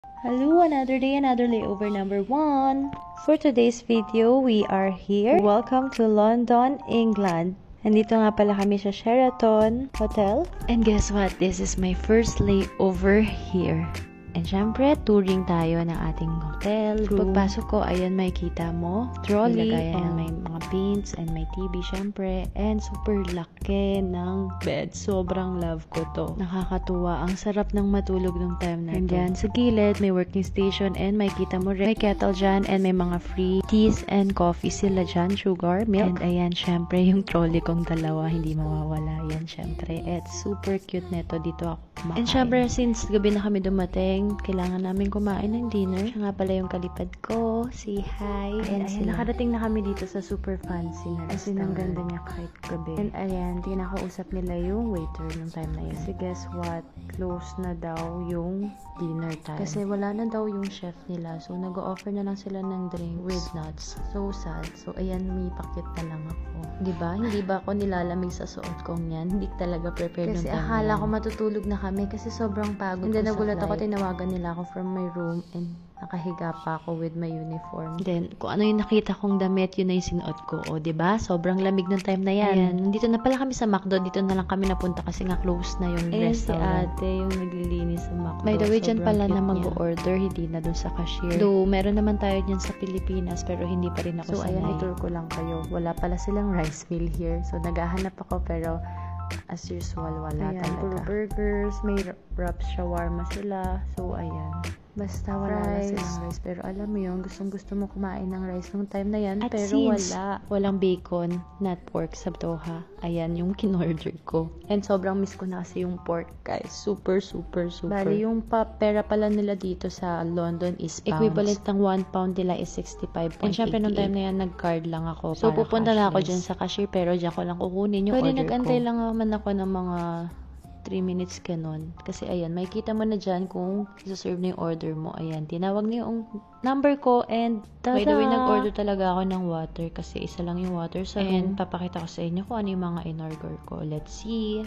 Hello, another day, another layover number 1. For today's video, we are here. Welcome to London, England. Nandito nga pala kami sa Sheraton Hotel. And guess what? This is my first layover here. And syempre, touring tayo ng ating hotel room. Pagpasok ko, ayan, makikita mo. Trolley, and may mga paints, and may TV, syempre. And super laki ng bed. Sobrang love ko to. Nakakatuwa. Ang sarap ng matulog nung time na ito. And sa gilid, may working station, and makikita mo rin. May kettle dyan, and may mga free teas and coffee sila dyan. Sugar, milk. And ayan, syempre, yung trolley kong dalawa, hindi mawawala. Yan, syempre. It's super cute neto. Dito ako kumakain. And syempre, since gabi na kami dumating, kailangan namin kumain ng dinner. Siya nga pala yung kalipad ko. Say hi. And ayan, nakarating na kami dito sa super fancy na restaurant. As in, ang ganda niya kahit gabi. And ayan, tinakausap nila yung waiter nung time na yun. Kasi guess what? Close na daw yung dinner time. Kasi wala na daw yung chef nila. So, nag-offer na lang sila ng drink with nuts. So sad. So, ayan, umipakit na lang ako. Diba? Hindi ba ako nilalamig sa suot kong yan? Hindi talaga prepared kasi akala ko matutulog na kami kasi sobrang pagod. And then nagulat ako, tinawagan nila ako from my room and nakahiga pa ako with my uniform. Then, kung ano yung nakita kong damit, yun na yung sinuot ko. O, diba? Sobrang lamig ng time na yan. Ayan. Dito na pala kami sa McDo. Dito na lang kami napunta kasi nga close na yung restaurant. Si ate yung naglilinis sa McDo. By the way, dyan pala na mag-order, hindi na dun sa cashier. Though, meron naman tayo dyan sa Pilipinas, pero hindi pa rin ako sanay. So, ayan, itour ko lang kayo. Wala pala silang rice meal here. So, naghahanap ako, pero as usual, wala ayan, talaga. Puro burgers, may wraps, shawarma sila. So, ayan. Basta wala na silang rice. Pero alam mo yun, gustong-gusto mo kumain ng rice nung time na yan. At pero walang bacon, not pork sa Doha. Ayan, yung kinorder ko. And sobrang miss ko na kasi yung pork, guys. Super. Bali, yung pera pala nila dito sa London is pounds. Equivalent ng 1 pound nila is 65.88. And syempre, nung time na yan, nag-card lang ako. So, pupunta na ako dyan sa cashier, pero dyan ko lang kukunin yung order ko. Pwede nag-antay lang naman ako ng mga 3 minutes ganon. Kasi ayan, makikita mo na dyan kung isa-serve na yung order mo. Ayan, tinawag na yung number ko and by the way, nag-order talaga ako ng water kasi isa lang yung water sa room. And papakita ko sa inyo kung ano yung mga in-order ko. Let's see.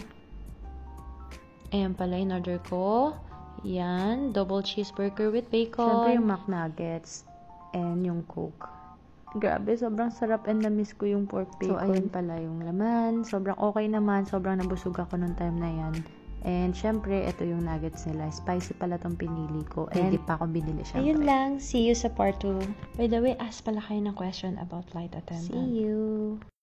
Ayan pala in-order ko. Ayan, double cheeseburger with bacon. Siyempre yung McNuggets and yung Coke. Grabe, sobrang sarap and na-miss ko yung pork bacon. So, ayun pala yung laman. Sobrang okay naman. Sobrang nabusog ako nung time na yan. And, syempre, ito yung nuggets nila. Spicy pala tong pinili ko. And, hindi pa ako binili, syempre. Ayun lang. See you sa part 2. By the way, ask pala kayo ng question about flight attendant. See you!